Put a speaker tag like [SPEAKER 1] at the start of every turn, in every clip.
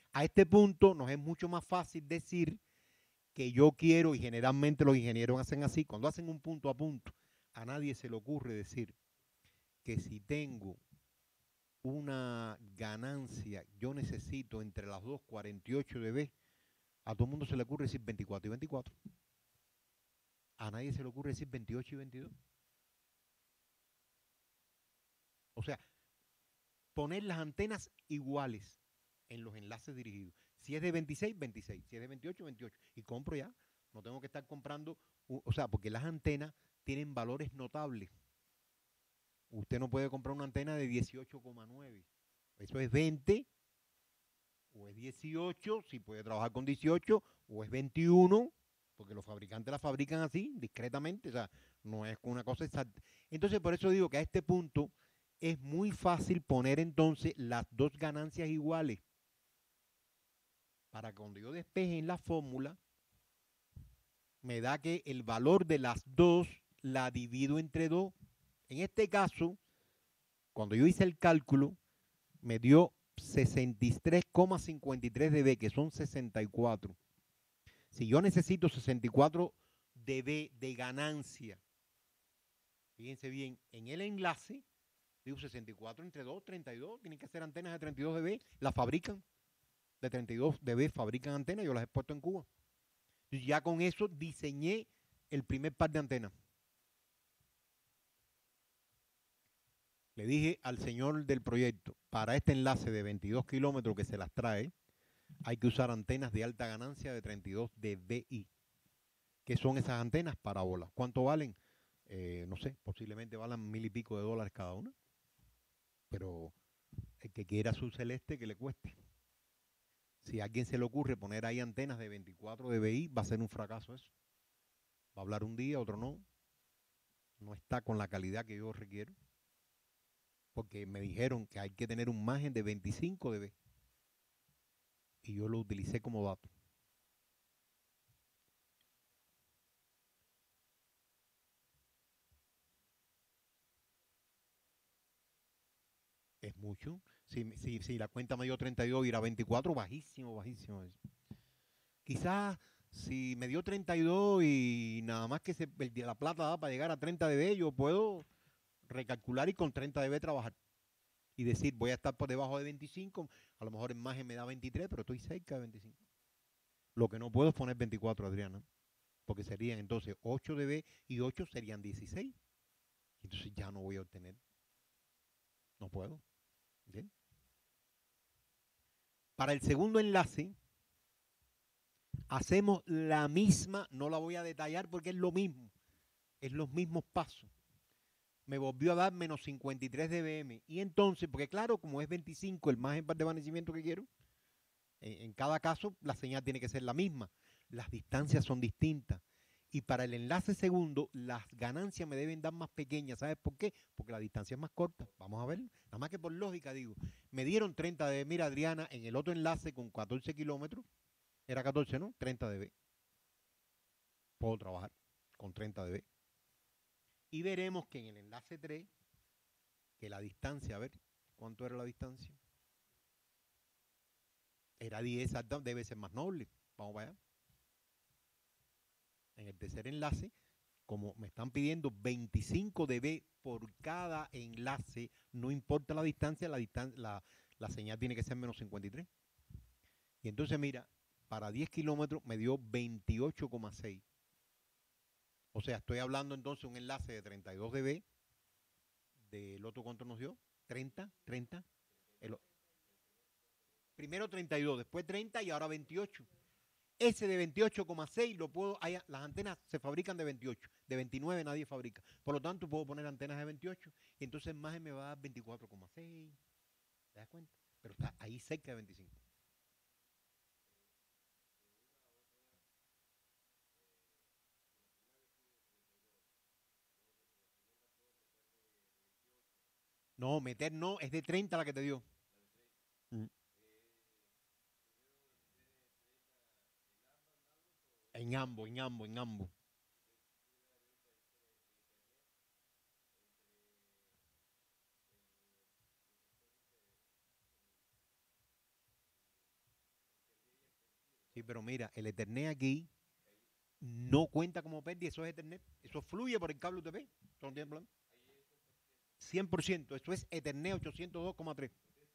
[SPEAKER 1] A este punto nos es mucho más fácil decir que yo quiero, y generalmente los ingenieros hacen así, cuando hacen un punto a punto, a nadie se le ocurre decir que si tengo una ganancia, yo necesito entre las dos 48 dB, a todo el mundo se le ocurre decir 24 y 24. A nadie se le ocurre decir 28 y 22. O sea, poner las antenas iguales en los enlaces dirigidos. Si es de 26, 26. Si es de 28, 28. Y compro ya. No tengo que estar comprando, o sea, porque las antenas tienen valores notables. Usted no puede comprar una antena de 18,9. Eso es 20 o es 18, si puede trabajar con 18, o es 21, porque los fabricantes la fabrican así, discretamente, o sea, no es una cosa exacta. Entonces, por eso digo que a este punto es muy fácil poner entonces las dos ganancias iguales, para que cuando yo despeje en la fórmula, me da que el valor de las dos la divido entre dos. En este caso, cuando yo hice el cálculo, me dio 63,53 dB, que son 64. Si yo necesito 64 dB de ganancia, fíjense bien, en el enlace, digo 64 entre 2, 32, tienen que ser antenas de 32 dB, las fabrican, de 32 dB fabrican antenas, yo las he puesto en Cuba. Y ya con eso diseñé el primer par de antenas. Le dije al señor del proyecto, para este enlace de 22 kilómetros que se las trae, hay que usar antenas de alta ganancia de 32 dBi. ¿Qué son esas antenas? Parábolas. ¿Cuánto valen? No sé, posiblemente valen $1,000 y pico cada una, pero el que quiera su celeste, que le cueste. Si a alguien se le ocurre poner ahí antenas de 24 dBi, va a ser un fracaso eso. Va a hablar un día, otro no. No está con la calidad que yo requiero, porque me dijeron que hay que tener un margen de 25 dB y yo lo utilicé como dato. Es mucho. Si la cuenta me dio 32 y era 24, bajísimo, bajísimo. Quizás si me dio 32 y nada más que la plata da para llegar a 30 dB, yo puedo recalcular y con 30 dB trabajar. Y decir, voy a estar por debajo de 25, a lo mejor en margen me da 23, pero estoy cerca de 25. Lo que no puedo es poner 24, Adriana, porque serían entonces 8 dB y 8 serían 16. Entonces ya no voy a obtener, no puedo. ¿Bien? Para el segundo enlace, hacemos la misma, no la voy a detallar porque es lo mismo, es los mismos pasos. Me volvió a dar menos 53 dBm. Y entonces, porque claro, como es 25 el margen de desvanecimiento que quiero, en cada caso la señal tiene que ser la misma. Las distancias son distintas. Y para el enlace segundo, las ganancias me deben dar más pequeñas. ¿Sabes por qué? Porque la distancia es más corta. Vamos a ver. Nada más que por lógica digo. Me dieron 30 dB. Mira, Adriana, en el otro enlace con 14 kilómetros, era 14, ¿no? 30 dB. Puedo trabajar con 30 dB. Y veremos que en el enlace 3, que la distancia, a ver, ¿cuánto era la distancia? Era 10, debe ser más noble. Vamos para allá. En el tercer enlace, como me están pidiendo 25 dB por cada enlace, no importa la señal tiene que ser menos 53. Y entonces, mira, para 10 kilómetros me dio 28,6. O sea, estoy hablando entonces de un enlace de 32 dB. Del otro, ¿cuánto nos dio? 30, 30. El, primero 32, después 30 y ahora 28. Ese de 28,6 lo puedo, las antenas se fabrican de 28, de 29 nadie fabrica. Por lo tanto, puedo poner antenas de 28 y entonces más me va a dar 24,6. ¿Te das cuenta? Pero está ahí cerca de 25. No, meter no, es de 30 la que te dio. Mm. En ambos, en ambos, en ambos. Sí, pero mira, el Ethernet aquí no cuenta como pérdida, eso es Ethernet. Eso fluye por el cable UTP. Eso no tiene problema. 100%, eso es Ethernet 802,3.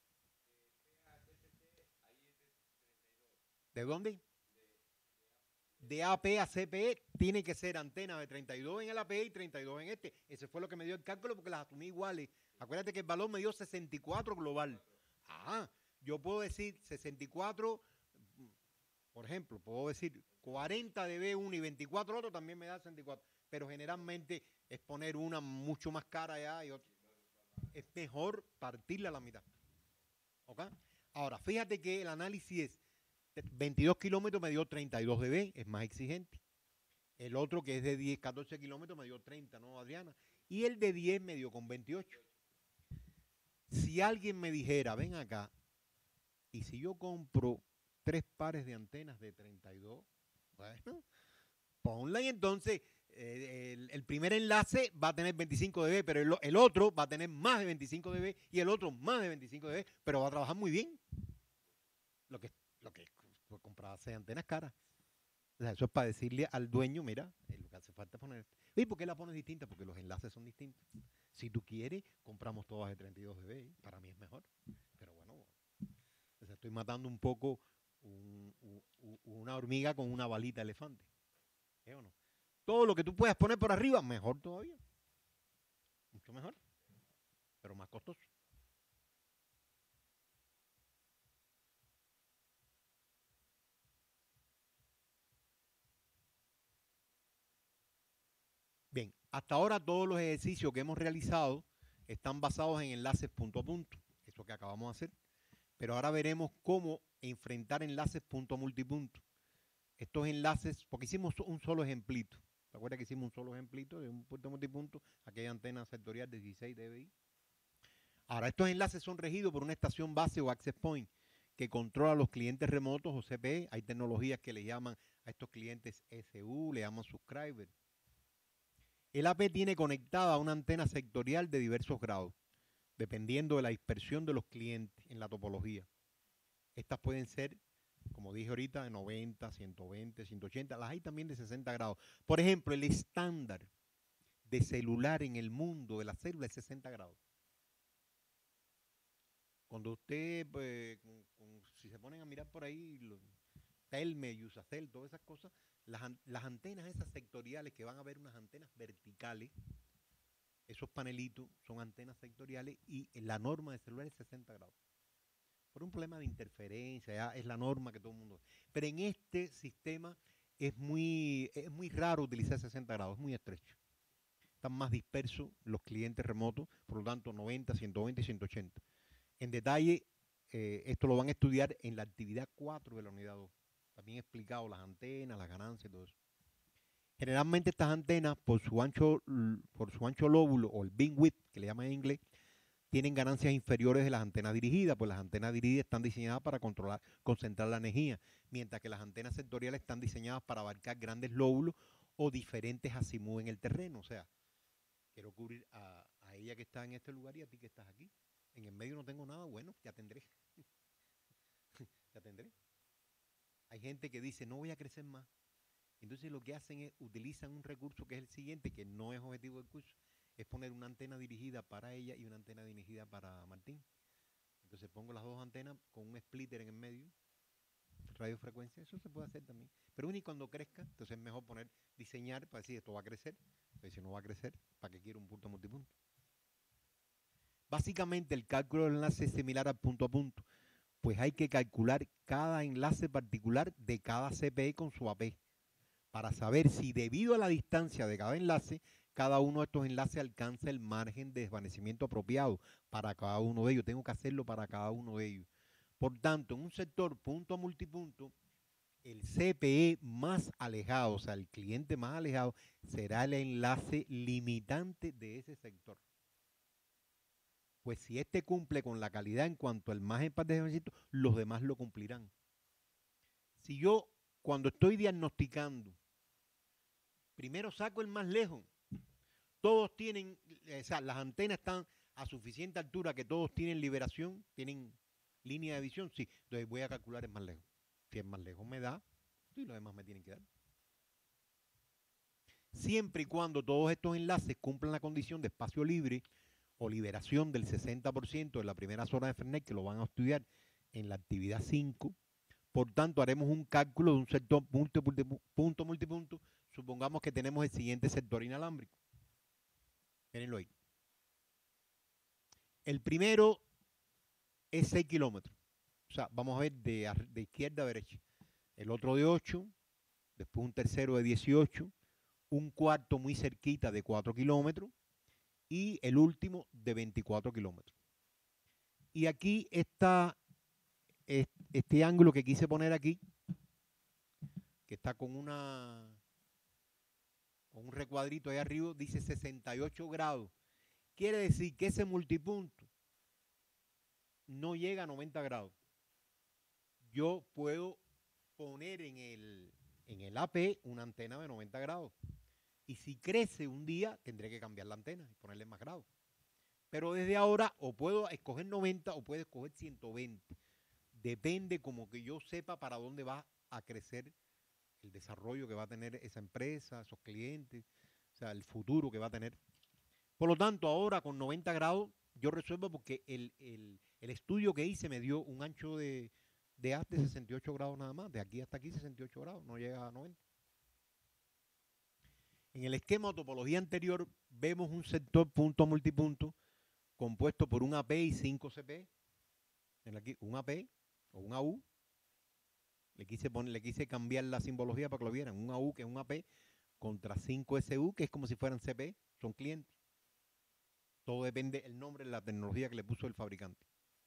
[SPEAKER 1] ¿De dónde? De AP a CPE tiene que ser antena de 32 en el AP y 32 en este. Ese fue lo que me dio el cálculo porque las asumí iguales. Acuérdate que el valor me dio 64 global. Ajá, yo puedo decir 64, por ejemplo, puedo decir 40 de B1 y 24 otro también me da 64. Pero generalmente es poner una mucho más cara allá y otra. Es mejor partirla a la mitad. ¿Ok? Ahora, fíjate que el análisis es 22 kilómetros me dio 32 dB, es más exigente. El otro que es de 10, 14 kilómetros me dio 30, ¿no, Adriana? Y el de 10 me dio con 28. Si alguien me dijera, ven acá, y si yo compro 3 pares de antenas de 32, bueno, ponla y entonces el primer enlace va a tener 25 dB, pero el otro va a tener más de 25 dB y el otro más de 25 dB, pero va a trabajar muy bien. Lo que pues, comprarse antenas caras. O sea, eso es para decirle al dueño, mira, lo que hace falta es poner. ¿Y por qué la pones distinta? Porque los enlaces son distintos. Si tú quieres, compramos todas de 32 dB. Para mí es mejor. Pero bueno, o sea, estoy matando un poco una hormiga con una balita de elefante. ¿Eh o no? Todo lo que tú puedas poner por arriba, mejor todavía. Mucho mejor, pero más costoso. Bien, hasta ahora todos los ejercicios que hemos realizado están basados en enlaces punto a punto. Eso que acabamos de hacer. Pero ahora veremos cómo enfrentar enlaces punto a multipunto. Estos enlaces, porque hicimos un solo ejemplito. ¿Te acuerdas que hicimos un solo ejemplito de un punto a multipunto? Aquella antena sectorial de 16 dBi. Ahora, estos enlaces son regidos por una estación base o access point que controla a los clientes remotos o CPE. Hay tecnologías que le llaman a estos clientes SU, le llaman subscriber. El AP tiene conectada una antena sectorial de diversos grados, dependiendo de la dispersión de los clientes en la topología. Estas pueden ser, como dije ahorita, de 90, 120, 180. Las hay también de 60 grados. Por ejemplo, el estándar de celular en el mundo de la célula es 60 grados. Cuando usted, pues, si se ponen a mirar por ahí, Telme, Yusacel, todas esas cosas, las antenas esas sectoriales que van a ver unas antenas verticales, esos panelitos son antenas sectoriales y la norma de celular es 60 grados. Por un problema de interferencia, ya es la norma que todo el mundo. Pero en este sistema es muy raro utilizar 60 grados, es muy estrecho. Están más dispersos los clientes remotos, por lo tanto 90, 120 y 180. En detalle, esto lo van a estudiar en la actividad 4 de la unidad 2. También he explicado las antenas, las ganancias y todo eso. Generalmente estas antenas, por su ancho lóbulo o el beamwidth, que le llaman en inglés, tienen ganancias inferiores de las antenas dirigidas, pues las antenas dirigidas están diseñadas para concentrar la energía, mientras que las antenas sectoriales están diseñadas para abarcar grandes lóbulos o diferentes azimut en el terreno. O sea, quiero cubrir a ella que está en este lugar y a ti que estás aquí. En el medio no tengo nada, bueno, ya tendré. Ya tendré. Hay gente que dice, no voy a crecer más. Entonces lo que hacen es, utilizan un recurso que es el siguiente, que no es objetivo del curso, es poner una antena dirigida para ella y una antena dirigida para Martín. Entonces pongo las dos antenas con un splitter en el medio, radiofrecuencia, eso se puede hacer también. Pero y cuando crezca, entonces es mejor diseñar para decir esto va a crecer, pero si no va a crecer, ¿para qué quiero un punto multipunto? Básicamente el cálculo del enlace es similar al punto a punto, pues hay que calcular cada enlace particular de cada CPE con su AP, para saber si debido a la distancia de cada enlace, cada uno de estos enlaces alcanza el margen de desvanecimiento apropiado para cada uno de ellos. Tengo que hacerlo para cada uno de ellos. Por tanto, en un sector punto a multipunto, el CPE más alejado, o sea, el cliente más alejado, será el enlace limitante de ese sector. Pues si este cumple con la calidad en cuanto al margen de desvanecimiento, los demás lo cumplirán. Si yo, cuando estoy diagnosticando, primero saco el más lejos, todos tienen, o sea, las antenas están a suficiente altura que todos tienen liberación, tienen línea de visión, sí, entonces voy a calcular el más lejos. Si es más lejos me da, y los demás me tienen que dar. Siempre y cuando todos estos enlaces cumplan la condición de espacio libre o liberación del 60% de la primera zona de Fernet, que lo van a estudiar en la actividad 5. Por tanto, haremos un cálculo de un sector punto multipunto. Supongamos que tenemos el siguiente sector inalámbrico. Mírenlo ahí. El primero es 6 kilómetros. O sea, vamos a ver de izquierda a derecha. El otro de 8, después un tercero de 18, un cuarto muy cerquita de 4 kilómetros y el último de 24 kilómetros. Y aquí está este ángulo que quise poner aquí, que está con un recuadrito ahí arriba, dice 68 grados. Quiere decir que ese multipunto no llega a 90 grados. Yo puedo poner en el AP una antena de 90 grados. Y si crece un día, tendré que cambiar la antena y ponerle más grados. Pero desde ahora o puedo escoger 90 o puedo escoger 120. Depende como que yo sepa para dónde va a crecer el desarrollo que va a tener esa empresa, esos clientes, o sea, el futuro que va a tener. Por lo tanto, ahora con 90 grados yo resuelvo porque el estudio que hice me dio un ancho de haz de 68 grados nada más. De aquí hasta aquí 68 grados, no llega a 90. En el esquema o topología anterior vemos un sector punto multipunto compuesto por un AP y 5 CP. Aquí un AP o un AU. Le quise cambiar la simbología para que lo vieran. Un AU que es un AP contra 5 SU que es como si fueran CP, son clientes. Todo depende del nombre de la tecnología que le puso el fabricante.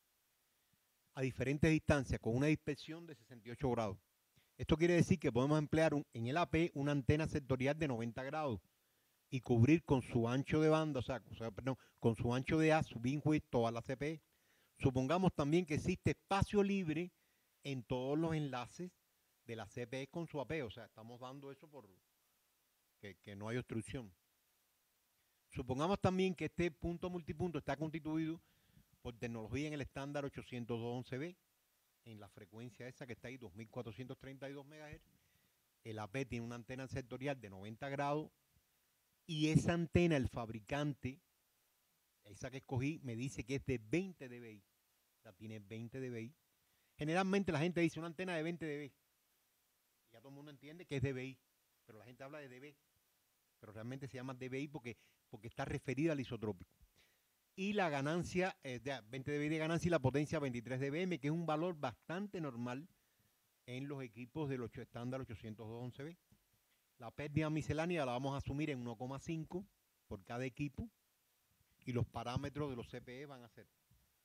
[SPEAKER 1] A diferentes distancias con una dispersión de 68 grados. Esto quiere decir que podemos emplear en el AP una antena sectorial de 90 grados y cubrir con su ancho de banda, con su ancho de haz, su beamwidth, toda la CPE. Supongamos también que existe espacio libre en todos los enlaces de la CPE con su AP, o sea, estamos dando eso por que no hay obstrucción. Supongamos también que este punto multipunto está constituido por tecnología en el estándar 802.11b, en la frecuencia esa que está ahí, 2432 MHz. El AP tiene una antena sectorial de 90 grados y esa antena, el fabricante, esa que escogí, me dice que es de 20 dBi. O sea, tiene 20 dBi. Generalmente la gente dice una antena de 20 dB. Y ya todo el mundo entiende que es dBi. Pero la gente habla de dB. Pero realmente se llama dBi porque está referida al isotrópico. Y la ganancia, 20 dBi de ganancia y la potencia 23 dBm, que es un valor bastante normal en los equipos del estándar 802.11b. La pérdida miscelánea la vamos a asumir en 1,5 por cada equipo y los parámetros de los CPE van a ser,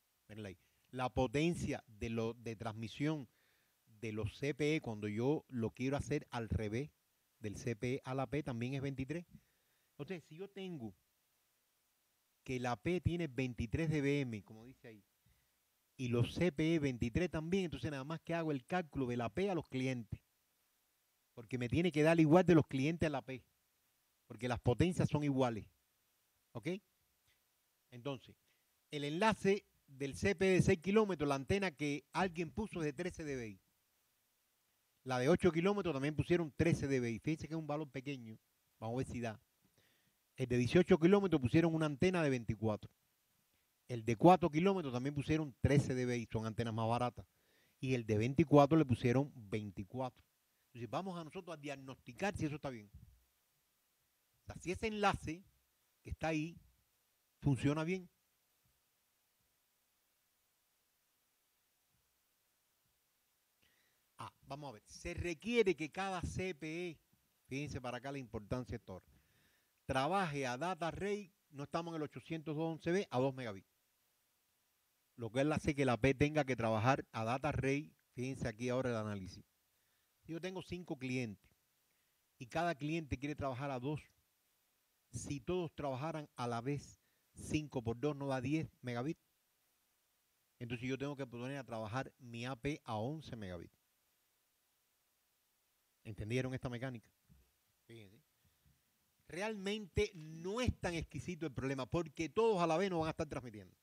[SPEAKER 1] la potencia de transmisión de los CPE cuando yo lo quiero hacer al revés del CPE a la P también es 23. Entonces, si yo tengo que la P tiene 23 dBm, como dice ahí, y los CPE 23 también, entonces nada más que hago el cálculo de la P a los clientes, porque me tiene que dar igual de los clientes a la P, porque las potencias son iguales. ¿Ok? Entonces, el enlace del CP de 6 kilómetros, la antena que alguien puso es de 13 dBi. La de 8 kilómetros también pusieron 13 dBi. Fíjense que es un valor pequeño. Vamos a ver si da. El de 18 kilómetros pusieron una antena de 24. El de 4 kilómetros también pusieron 13 dBi. Son antenas más baratas. Y el de 24 le pusieron 24. Entonces vamos a nosotros a diagnosticar si eso está bien. O sea, si ese enlace que está ahí funciona bien. Vamos a ver. Se requiere que cada CPE, fíjense para acá la importancia de esto, trabaje a data rate, no estamos en el 802.11b, a 2 megabits. Lo que él hace que la P tenga que trabajar a data rate, fíjense aquí ahora el análisis. Yo tengo 5 clientes y cada cliente quiere trabajar a 2. Si todos trabajaran a la vez, 5 por 2 no da 10 megabits. Entonces yo tengo que poner a trabajar mi AP a 11 megabits. ¿Entendieron esta mecánica? Fíjense. Realmente no es tan exquisito el problema porque todos a la vez no van a estar transmitiendo.